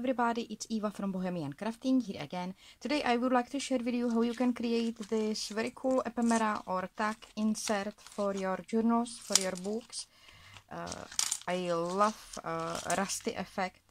everybody, it's Eva from Bohemian Crafting here again. Today I would like to share with you how you can create this very cool ephemera or tag insert for your journals, for your books. I love rusty effect.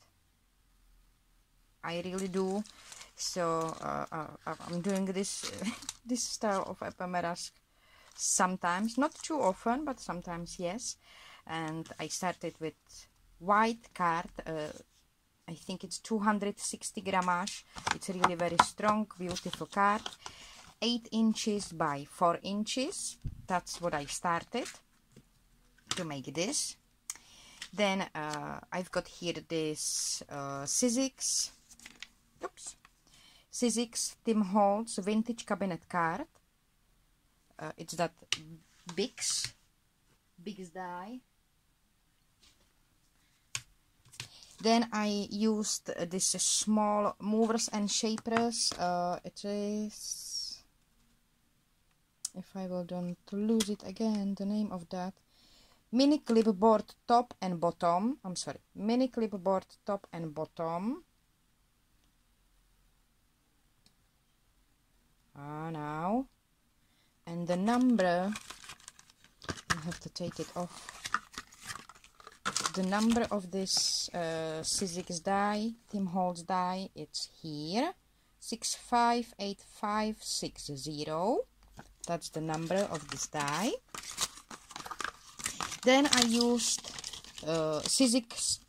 I really do. So I'm doing this this style of ephemeras sometimes, not too often, but sometimes yes. And I started with white card. I think it's 260 grammage. It's really very strong, beautiful card. 8 inches by 4 inches. That's what I started to make this. Then I've got here this msgs. Oops. msgs Tim Holtz vintage cabinet card. It's that biggest die. Then I used this small movers and shapers. It is, if I will don't lose it again, the name of that, mini clipboard top and bottom. I'm sorry, mini clipboard top and bottom. Now, and the number, I have to take it off. The number of this msgs die, Tim Holtz die, it's here, 658560. That's the number of this die. Then I used msgs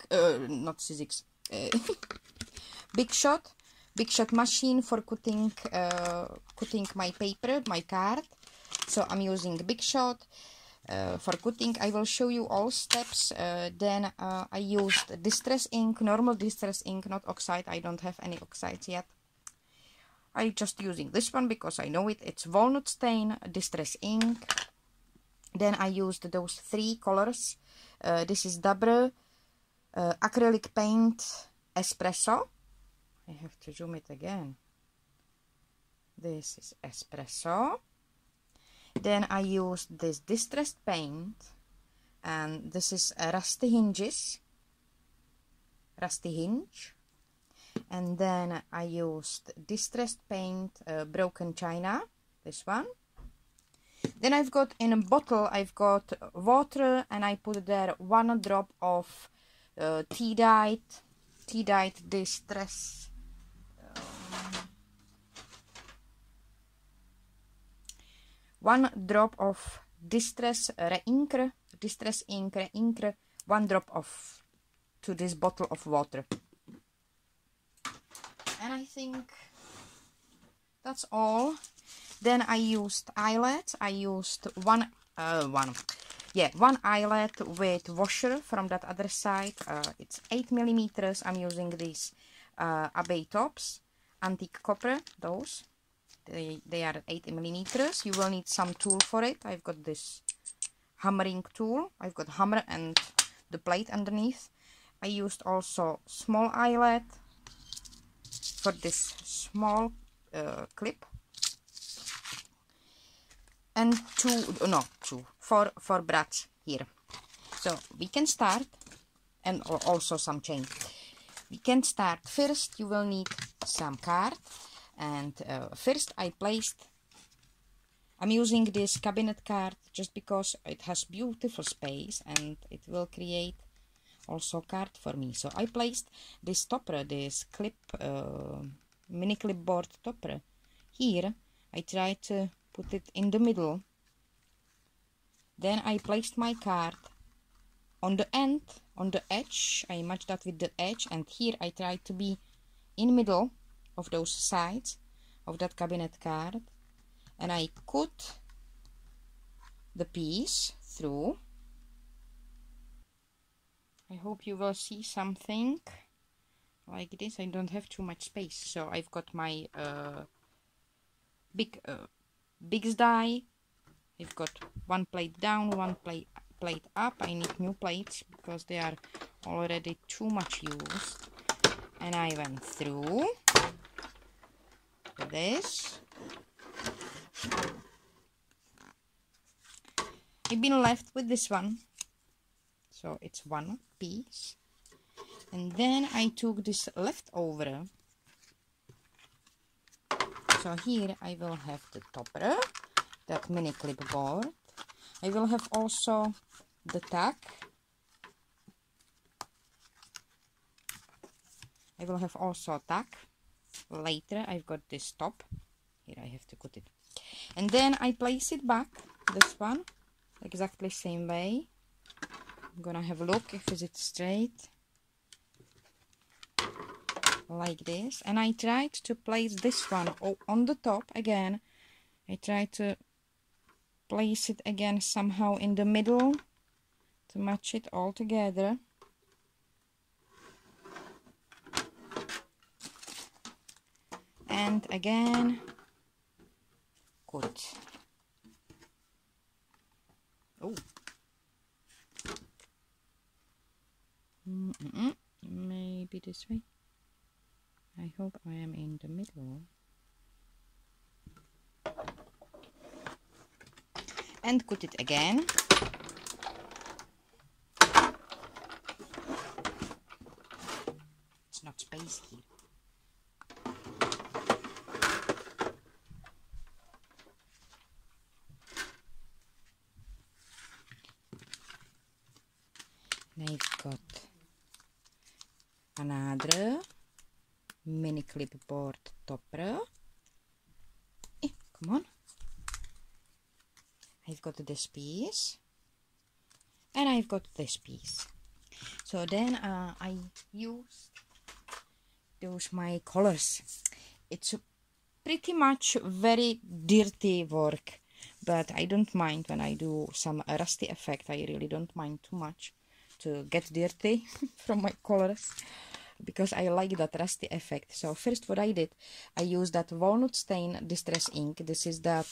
Big Shot machine for cutting my paper, my card. So I'm using Big Shot. For cutting, I will show you all steps. Then I used distress ink, normal distress ink, not oxide. I don't have any oxides yet. I'm just using this one because I know it. It's walnut stain distress ink. Then I used those 3 colors. This is double acrylic paint espresso. I have to zoom it again. This is espresso. Then I used this distressed paint, and this is a rusty hinge. And then I used distressed paint, broken china, this one. Then I've got in a bottle, I've got water, and I put there 1 drop of tea-dyed distress. 1 drop of distress ink, 1 drop of to this bottle of water. And I think that's all. Then I used eyelets. I used one eyelet with washer from that other side. It's 8 millimeters. I'm using these Abbey tops, antique copper, those. They are 8 millimeters. You will need some tool for it. I've got this hammering tool. I've got hammer and the plate underneath. I used also small eyelet for this small clip. And 4 brads here. So we can start, and also some chain. We can start. First you will need some card. And first I'm using this cabinet card just because it has beautiful space and it will create also card for me. So I placed this topper, this mini clipboard topper here. I tried to put it in the middle. Then I placed my card on the end, on the edge. I matched that with the edge, and here I tried to be in middle of those sides of that cabinet card, and I cut the piece through. I hope you will see something like this. I don't have too much space, so I've got my big die. I've got 1 plate down, 1 plate up. I need new plates because they are already too much used. And I went through this. I've been left with this one, so it's 1 piece. And then I took this leftover. So here I will have the topper, that mini clipboard. I will have also the tag. I will have also tag. Later I've got this top. Here I have to put it. And then I place it back, this one, exactly same way. I'm gonna have a look if it straight. Like this. And I tried to place this one on the top again. I tried to place it again somehow in the middle to match it all together. And again, good. Oh. Maybe this way. I hope I am in the middle. And cut it again. It's not space here. And I've got another mini clipboard topper. Come on. I've got this piece and I've got this piece. So then I used those my colors. It's pretty much very dirty work, but I don't mind when I do some rusty effect. I really don't mind too much to get dirty from my colors, because I like that rusty effect. So first what I did, I used that walnut stain distress ink. This is that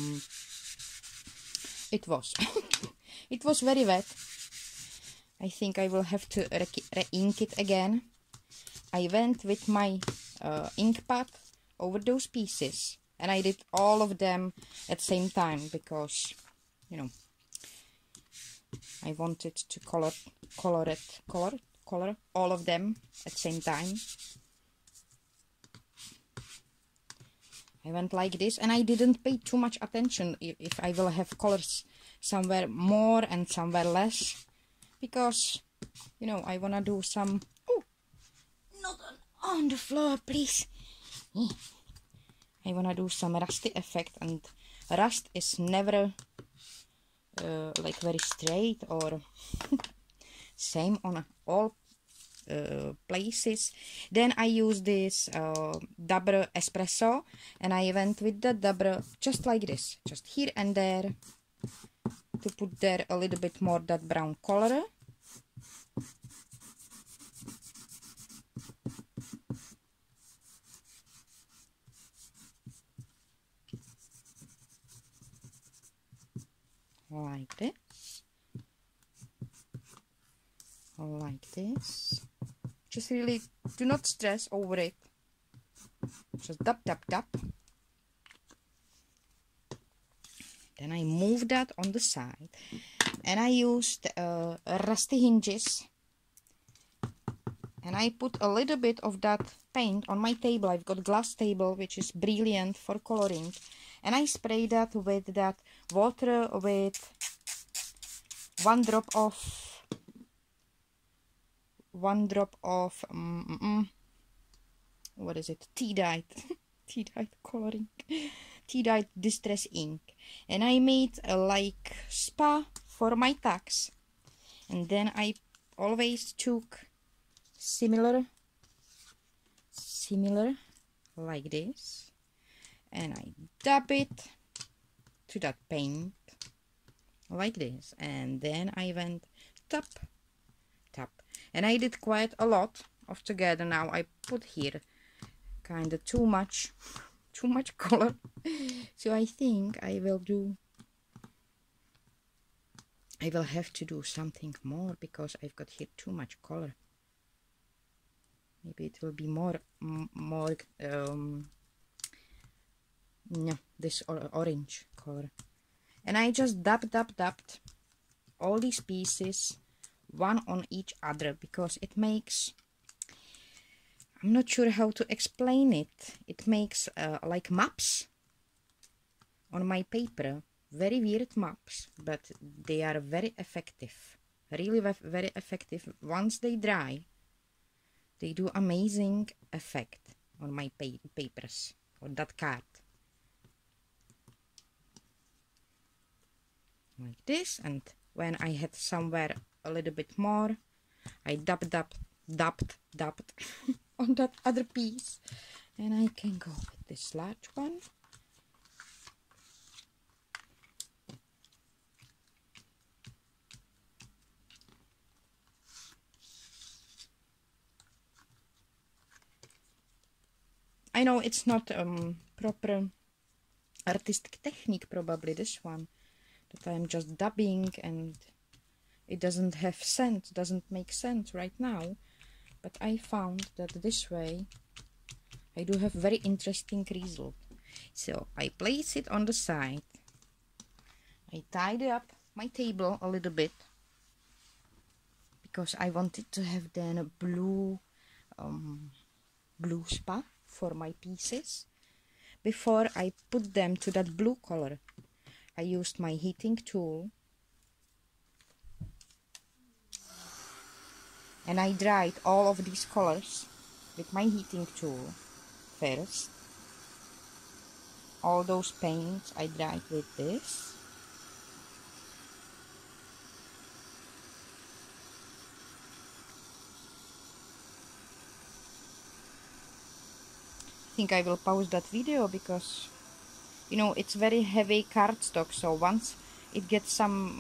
it was very wet. I think I will have to re-ink it again. I went with my ink pad over those pieces, and I did all of them at the same time, because, you know, I wanted to color all of them at the same time. I went like this, and I didn't pay too much attention if I will have colors somewhere more and somewhere less, because, you know, I wanna do some... Oh, not on the floor, please. I wanna do some rusty effect, and rust is never like very straight or same on all places. Then I use this double espresso, and I went with the double just like this, just here and there, to put there a little bit more that brown color. Like this. Like this. Just really do not stress over it. Just dab, dab, dab. Then I move that on the side, and I used rusty hinges, and I put a little bit of that paint on my table. I've got glass table, which is brilliant for coloring, and I spray that with that water with one drop of what is it, tea-dyed tea-dyed coloring, tea-dyed distress ink, and I made a like spa for my tags. And then I always took similar like this, and I dab it to that paint like this, and then I went tap tap, and I did quite a lot of together. Now I put here kind of too much color, so I think I will have to do something more, because I've got here too much color. Maybe it will be more no, this orange color. And I just dabbed all these pieces one on each other, because it makes I'm not sure how to explain it. It makes like maps on my paper. Very weird maps, but they are very effective. Really very effective. Once they dry, they do amazing effect on my papers, on that card. Like this, and when I had somewhere a little bit more, I dabbed on that other piece, and I can go with this large one. I know it's not proper artistic technique, probably this one, that I'm just dabbing and it doesn't have sense, doesn't make sense right now, but I found that this way I do have very interesting result. So I place it on the side, I tidy up my table a little bit because I wanted to have then a blue spot for my pieces. Before I put them to that blue color, I used my heating tool and I dried all of these colors with my heating tool first. All those paints I dried with this. I think I will pause that video because, you know, it's very heavy cardstock, so once it gets some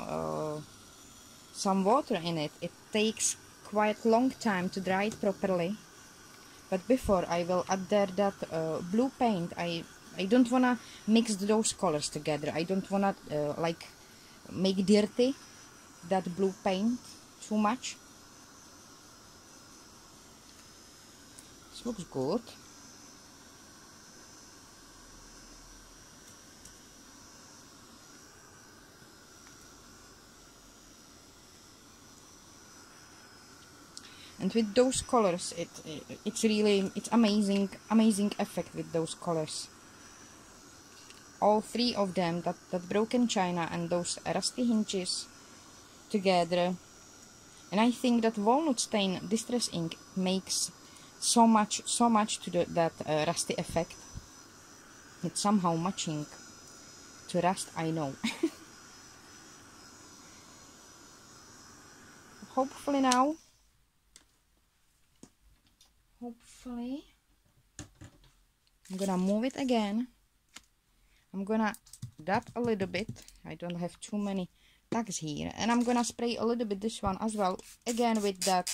water in it, it takes quite long time to dry it properly. But before I will add there that blue paint, I don't wanna mix those colors together. I don't wanna like make dirty that blue paint too much. This looks good. And with those colors, it's amazing effect with those colors. All three of them, that broken china and those rusty hinges together. And I think that walnut stain distress ink makes so much to that rusty effect. It's somehow matching to rust, I know. Hopefully now. Hopefully. I'm gonna move it again. I'm gonna dab a little bit. I don't have too many tags here. And I'm gonna spray a little bit this one as well. Again with that.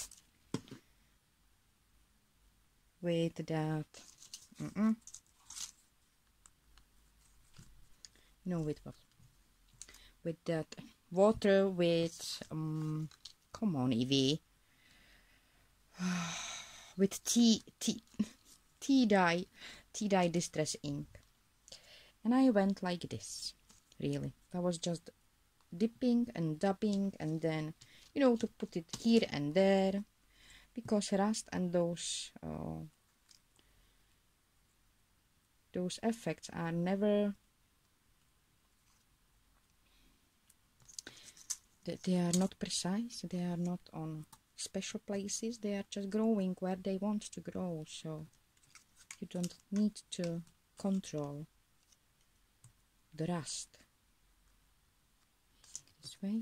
No, with what? With that water with come on, Evie. With tea dye distress ink. And I went like this, really. I was just dipping and dabbing, and then, you know, to put it here and there, because rust and those effects are never, they are not precise, they are not on special places, they are just growing where they want to grow, so you don't need to control the rust. This way.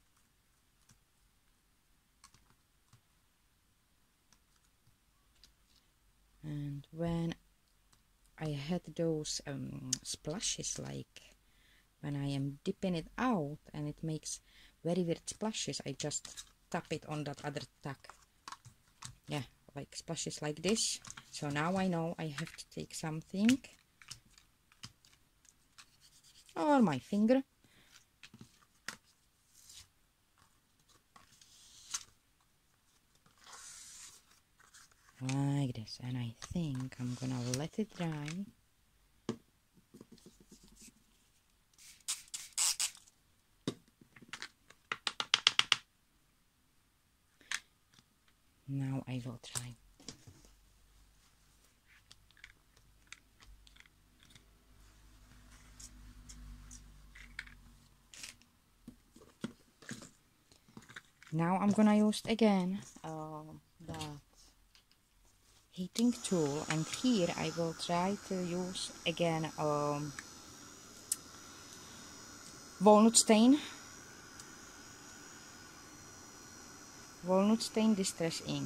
And when I had those splashes, like when I am dipping it out and it makes very weird splashes, I just tap it on that other tag. Yeah, like splashes like this. So now I know I have to take something, or my finger, like this, and I think I'm gonna let it dry. Now I will try. Now I'm gonna use again that heating tool, and here I will try to use again walnut stain distress ink.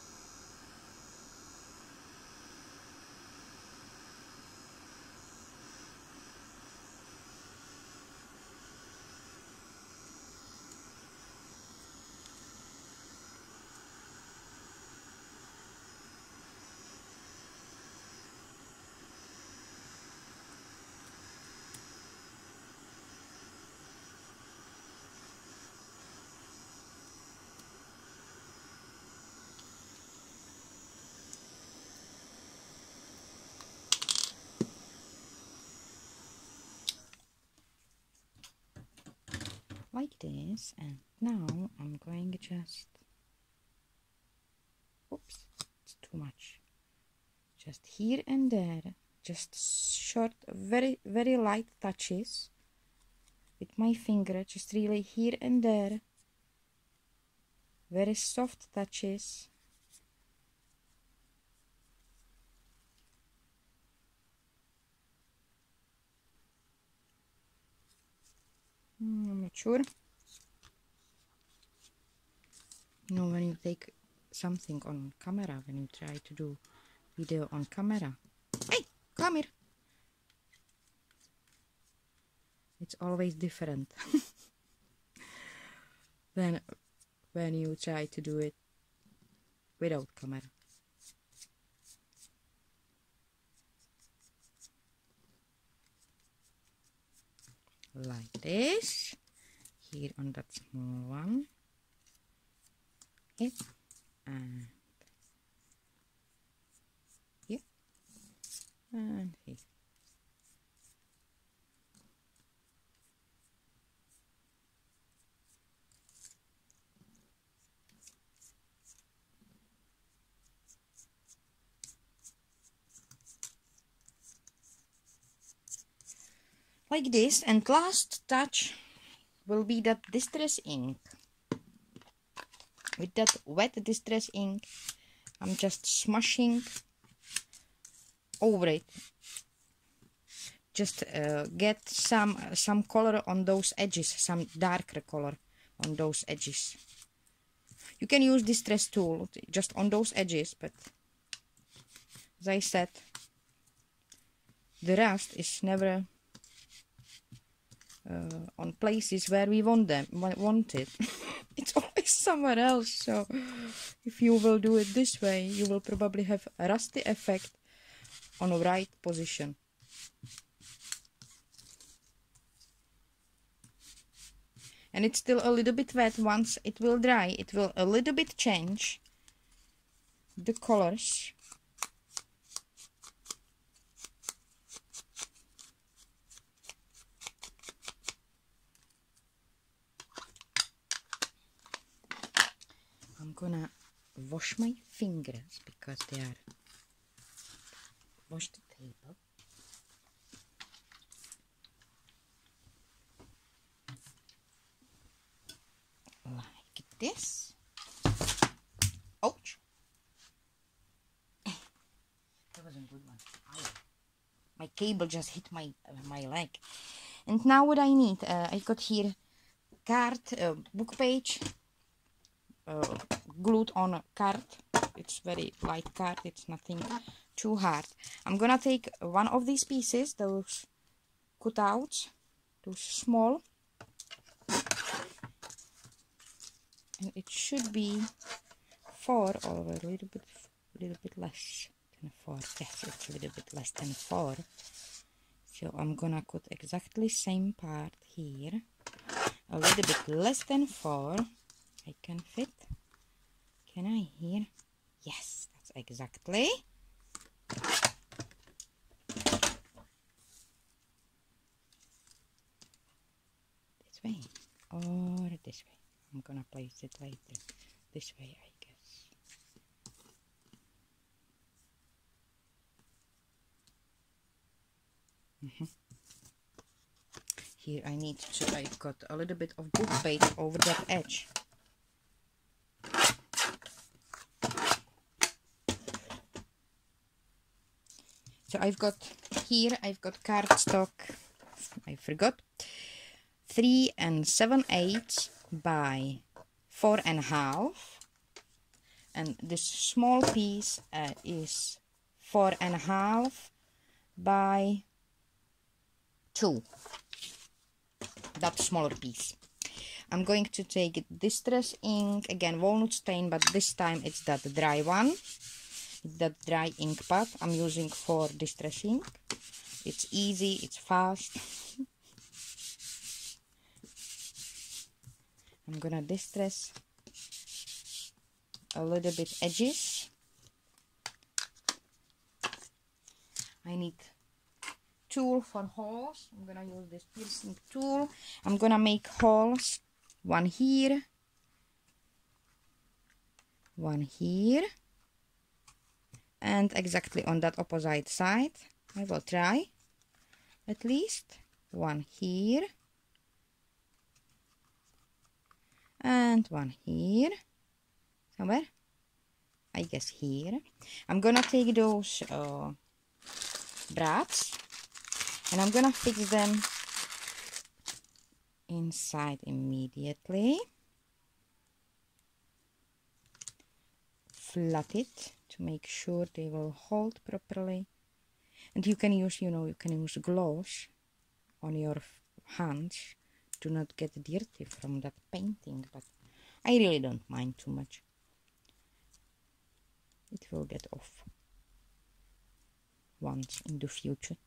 Like this, and now I'm going just, oops, it's too much, just here and there, just short, very light touches with my finger, just really here and there, very soft touches. I'm not sure. You know, when you take something on camera, when you try to do video on camera, hey, come here, it's always different than when you try to do it without camera. Like this, here on that small one, here, and here, and here. Like this, and last touch will be that distress ink. With that wet distress ink, I'm just smashing over it. Just get some color on those edges, some darker color on those edges. You can use distress tool just on those edges, but as I said, the rust is never on places where we want it. It's always somewhere else. So if you will do it this way, you will probably have a rusty effect on the right position. And it's still a little bit wet. Once it will dry, it will a little bit change the colors. I'm gonna wash my fingers because they are, wash the table. Like this. Ouch! That wasn't a good one. Ow. My cable just hit my leg. And now what I need, I got here card, book page, glued on a card. It's very light card, it's nothing too hard. I'm gonna take one of these pieces, those cutouts, those small, and it should be 4 or a little bit less than 4. Yes, it's a little bit less than 4. So I'm gonna cut exactly same part here, a little bit less than 4. I can fit. Can I here? Yes, that's exactly. This way or this way. I'm gonna place it later. This way, I guess. Here I got a little bit of book page over that edge. So I've got cardstock, I forgot, 3 7/8 by 4.5, and this small piece is 4.5 by 2, that smaller piece. I'm going to take distress ink, again walnut stain, but this time it's that dry one, that dry ink pad I'm using for distress ink. It's easy, it's fast. I'm gonna distress a little bit edges. I need tool for holes. I'm gonna use this piercing tool. I'm gonna make holes, one here, one here, and exactly on that opposite side. I will try at least one here and one here, somewhere, I guess here. I'm gonna take those brads and I'm gonna fix them inside immediately. Flat it to make sure they will hold properly. And you can use, you can use gloves on your hands to not get dirty from that painting, but I really don't mind too much. It will get off once in the future.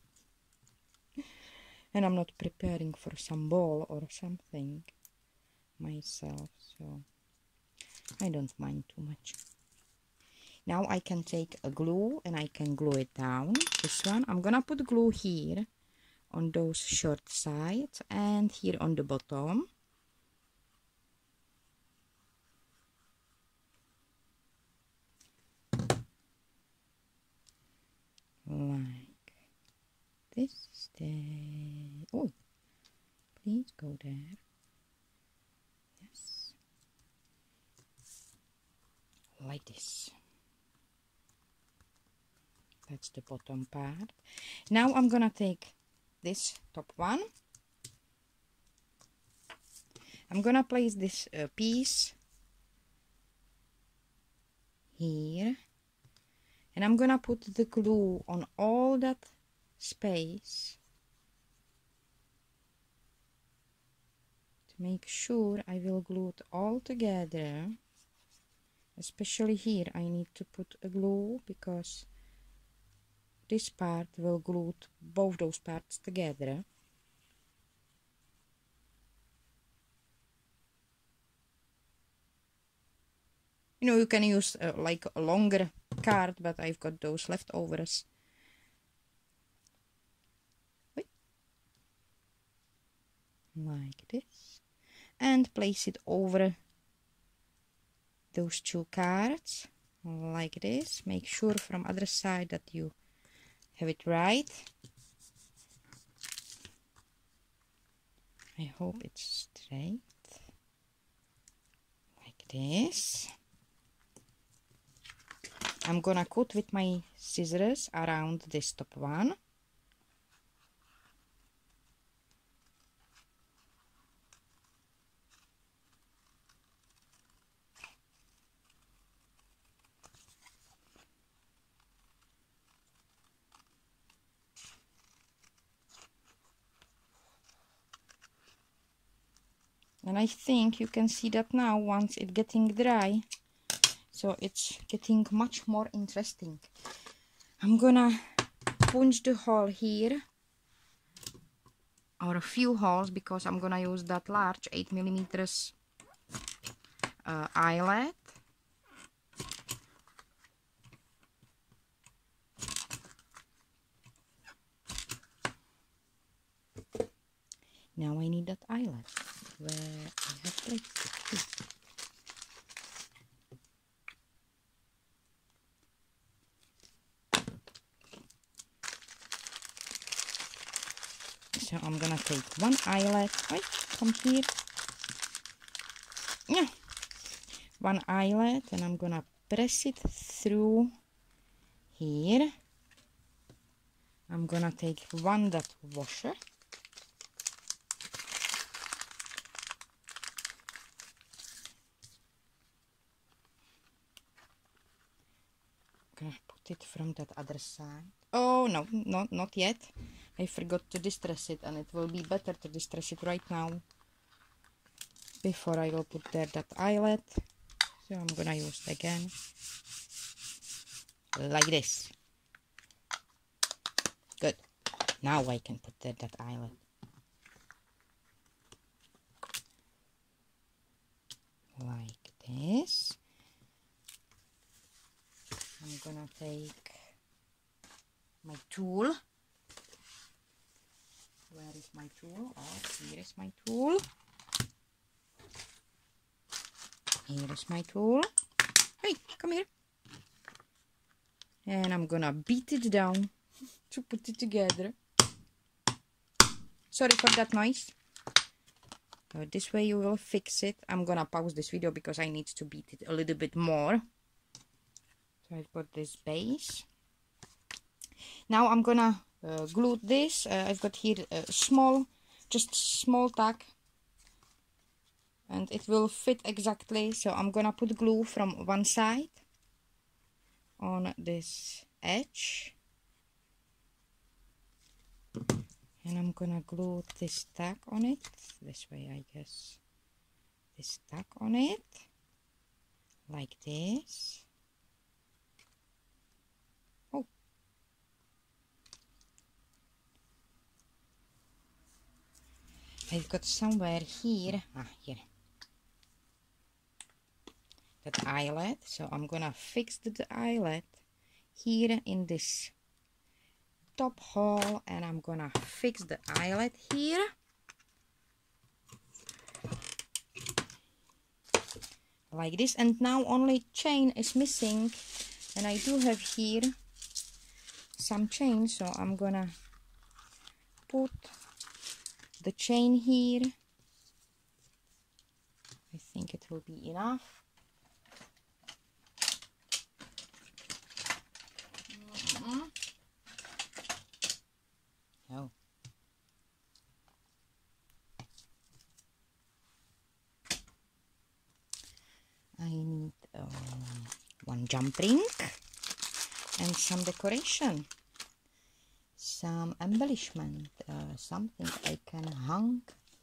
And I'm not preparing for some ball or something myself, so I don't mind too much. Now I can take a glue and I can glue it down. This one, I'm gonna put glue here on those short sides and here on the bottom. Like this. Oh, please go there. Yes. Like this. That's the bottom part. Now I'm gonna take this top one. I'm gonna place this piece here, and I'm gonna put the glue on all that space to make sure I will glue it all together. Especially here I need to put a glue because this part will glue both those parts together. You can use like a longer card, but I've got those leftovers. Like this. And place it over those two cards, like this. Make sure from other side that you have it right. I hope it's straight. Like this. I'm gonna cut with my scissors around this top one. And I think you can see that now once it's getting dry. So it's getting much more interesting. I'm gonna punch the hole here, or a few holes, because I'm gonna use that large 8mm eyelet. Now I need that eyelet where I have placed it. So I'm gonna take one eyelet. Wait, come here. Yeah, one eyelet, and I'm gonna press it through here. I'm gonna take one dot washer. Gonna put it from that other side. Oh no, not yet. I forgot to distress it, and it will be better to distress it right now before I will put there that eyelet. So I'm gonna use it again like this. Good. Now I can put there that eyelet. Like this. I'm gonna take my tool. Where is my tool? Oh, here is my tool. Here is my tool. Hey, come here. And I'm gonna beat it down to put it together. Sorry for that noise. So this way you will fix it. I'm gonna pause this video because I need to beat it a little bit more. So I've got this base. Now I'm gonna glue this. I've got here a small tack, and it will fit exactly. So I'm gonna put glue from one side on this edge, and I'm gonna glue this tack on it this way, I guess. This tack on it like this. Oh, I've got somewhere here, here, that eyelet. So I'm gonna fix the eyelet here in this top hole, and I'm gonna fix the eyelet here. Like this, and now only chain is missing, and I do have here some chain, so I'm gonna put the chain here. I think it will be enough. Oh. I need one jump ring and some decoration, some embellishment, something I can hang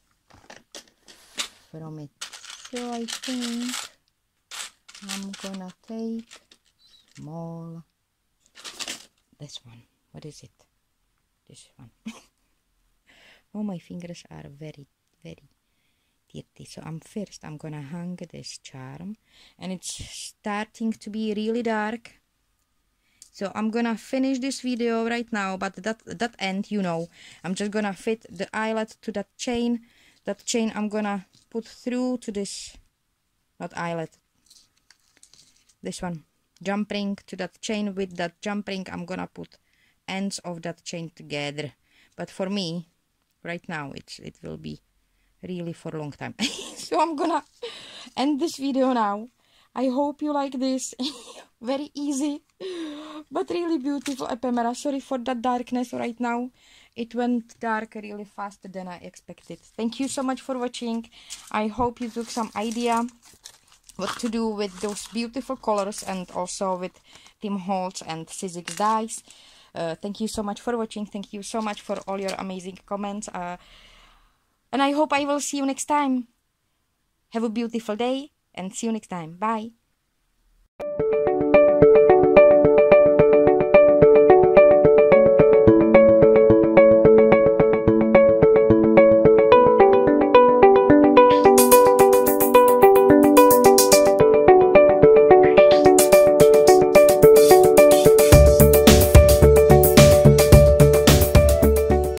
from it. So I think I'm gonna take small, this one. What is it? This one. Oh, my fingers are very dirty. So I'm gonna hang this charm, and it's starting to be really dark. So I'm gonna finish this video right now, but that end, you know, I'm just gonna fit the eyelet to that chain. That chain I'm gonna put through to this, not eyelet, this one, jump ring to that chain. With that jump ring I'm gonna put ends of that chain together. But for me right now it will be really for a long time. So I'm gonna end this video now. I hope you like this. Very easy but really beautiful ephemera. Sorry for that darkness right now. It went dark really faster than I expected. Thank you so much for watching. I hope you took some idea what to do with those beautiful colors, and also with Tim Holtz and msgs dies. Thank you so much for watching. Thank you so much for all your amazing comments. And I hope I will see you next time. Have a beautiful day, and see you next time. Bye.